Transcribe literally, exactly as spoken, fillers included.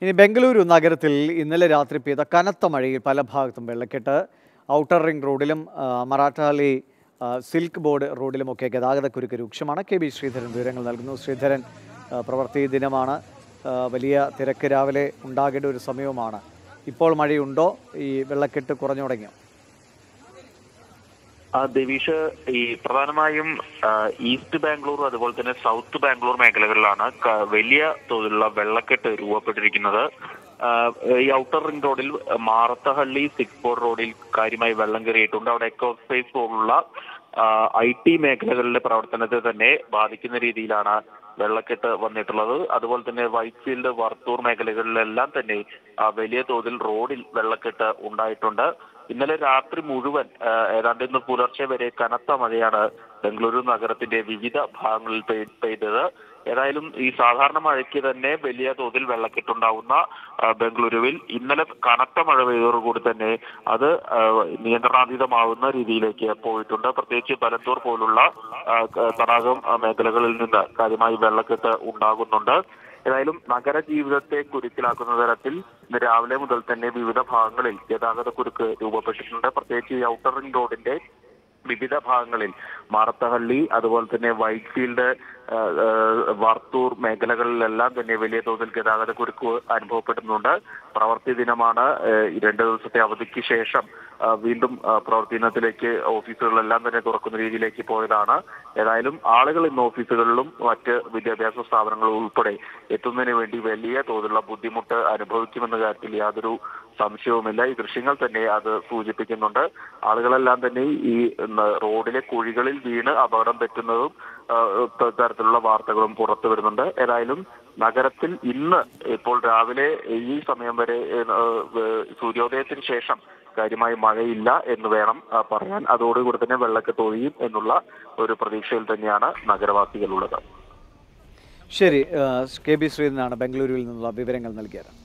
ഇനി ബംഗളൂരു നഗരത്തിൽ ഇന്നലെ രാത്രി പെയ്ത കനത്ത മഴയിൽ പല ഭാഗത്തും വെള്ളക്കെട്ട്. ഔട്ടർ റിംഗ് റോഡിലും മറാഠാലി സിൽക്ക് ബോർഡ് റോഡിലുമൊക്കെ ഗതാഗതക്കുരുക്ക് രൂക്ഷമാണ്. കെ ബി ശ്രീധരൻ വിവരങ്ങൾ നൽകുന്നു. ശ്രീധരൻ, പ്രവൃത്തി ദിനമാണ്, വലിയ തിരക്ക് രാവിലെ ഉണ്ടാകേണ്ട ഒരു സമയവുമാണ്. ഇപ്പോൾ മഴയുണ്ടോ? ഈ വെള്ളക്കെട്ട് കുറഞ്ഞു തുടങ്ങിയോ? ദേവീഷ്, ഈ പ്രധാനമായും ഈസ്റ്റ് ബാംഗ്ലൂർ അതുപോലെ തന്നെ സൗത്ത് ബാംഗ്ലൂർ മേഖലകളിലാണ് വലിയ തോതിലുള്ള വെള്ളക്കെട്ട് രൂപപ്പെട്ടിരിക്കുന്നത്. ഈ ഔട്ടർ റിംഗ് റോഡിൽ മാറത്തഹള്ളി സിക്സ് ബോർഡ് റോഡിൽ കാര്യമായി വെള്ളം കയറിയിട്ടുണ്ട്. അവിടെ എക്കോ സ്പേസ് പോലുള്ള ഐ ടി മേഖലകളിലെ പ്രവർത്തനത്തെ തന്നെ ബാധിക്കുന്ന രീതിയിലാണ് വെള്ളക്കെട്ട് വന്നിട്ടുള്ളത്. അതുപോലെ തന്നെ വൈറ്റ് ഫീൽഡ്, വർത്തൂർ മേഖലകളിലെല്ലാം തന്നെ വലിയ തോതിൽ റോഡിൽ വെള്ളക്കെട്ട് ഉണ്ടായിട്ടുണ്ട്. ഇന്നലെ രാത്രി മുഴുവൻ ഏതാണ്ട് ഇന്ന് പുലർച്ചെ വരെ കനത്ത മഴയാണ് ബംഗളൂരു നഗരത്തിന്റെ വിവിധ ഭാഗങ്ങളിൽ പെയ്തത്. ഏതായാലും ഈ സാധാരണ മഴയ്ക്ക് തന്നെ വലിയ തോതിൽ വെള്ളക്കെട്ടുണ്ടാവുന്ന ബംഗളൂരുവിൽ ഇന്നലെ കനത്ത മഴ പെയ്തതോടുകൂടി തന്നെ അത് നിയന്ത്രണാതീതമാവുന്ന രീതിയിലേക്ക് പോയിട്ടുണ്ട്. പ്രത്യേകിച്ച് ബലന്തൂർ പോലുള്ള തടാകം മേഖലകളിൽ നിന്ന് കാര്യമായി വെള്ളക്കെട്ട് ഉണ്ടാകുന്നുണ്ട്. ഏതായാലും നഗര ജീവിതത്തെ കുരുക്കിലാക്കുന്ന തരത്തിൽ ഇന്ന് രാവിലെ മുതൽ തന്നെ വിവിധ ഭാഗങ്ങളിൽ ഗതാഗത കുരുക്ക് രൂപപ്പെട്ടിട്ടുണ്ട്. പ്രത്യേകിച്ച് ഈ ഔട്ടർ റിംഗ് റോഡിന്റെ വിവിധ ഭാഗങ്ങളിൽ മാറത്തഹള്ളി, അതുപോലെ തന്നെ വൈറ്റ് ഫീൽഡ്, വർത്തൂർ മേഖലകളിലെല്ലാം തന്നെ വലിയ തോതിൽ ഗതാഗത കുരുക്ക് അനുഭവപ്പെടുന്നുണ്ട്. പ്രവൃത്തി ദിനമാണ്. രണ്ട് ദിവസത്തെ അവധിക്ക് ശേഷം വീണ്ടും പ്രവൃത്തി ദിനത്തിലേക്ക് ഓഫീസുകളെല്ലാം തന്നെ തുറക്കുന്ന രീതിയിലേക്ക് പോയതാണ്. ഏതായാലും ആളുകൾ ഇന്ന് ഓഫീസുകളിലും മറ്റ് വിദ്യാഭ്യാസ സ്ഥാപനങ്ങളും ഉൾപ്പെടെ എത്തുന്നതിന് വേണ്ടി വലിയ തോതിലുള്ള ബുദ്ധിമുട്ട് അനുഭവിക്കുമെന്ന കാര്യത്തിൽ യാതൊരു സംശയവുമില്ല. ഈ ദൃശ്യങ്ങൾ തന്നെ അത് സൂചിപ്പിക്കുന്നുണ്ട്. ആളുകളെല്ലാം തന്നെ ഈ റോഡിലെ കുഴികളിൽ വീണ് അപകടം പറ്റുന്നതും തരത്തിലുള്ള വാർത്തകളും പുറത്തു വരുന്നുണ്ട്. ഏതായാലും നഗരത്തിൽ ഇന്ന് ഇപ്പോൾ രാവിലെ ഈ സമയം വരെ സൂര്യോദയത്തിന് ശേഷം കാര്യമായി മഴയില്ല എന്ന് വേണം പറയാൻ. അതോടുകൂടി തന്നെ വെള്ളക്കെട്ട് ഒഴിയും എന്നുള്ള ഒരു പ്രതീക്ഷയിൽ തന്നെയാണ് നഗരവാസികളുള്ളത്. ശരി, കെ ബി ശ്രീധരനാണ് ബംഗളൂരുവിൽ നിന്നുള്ള വിവരങ്ങൾ നൽകിയത്.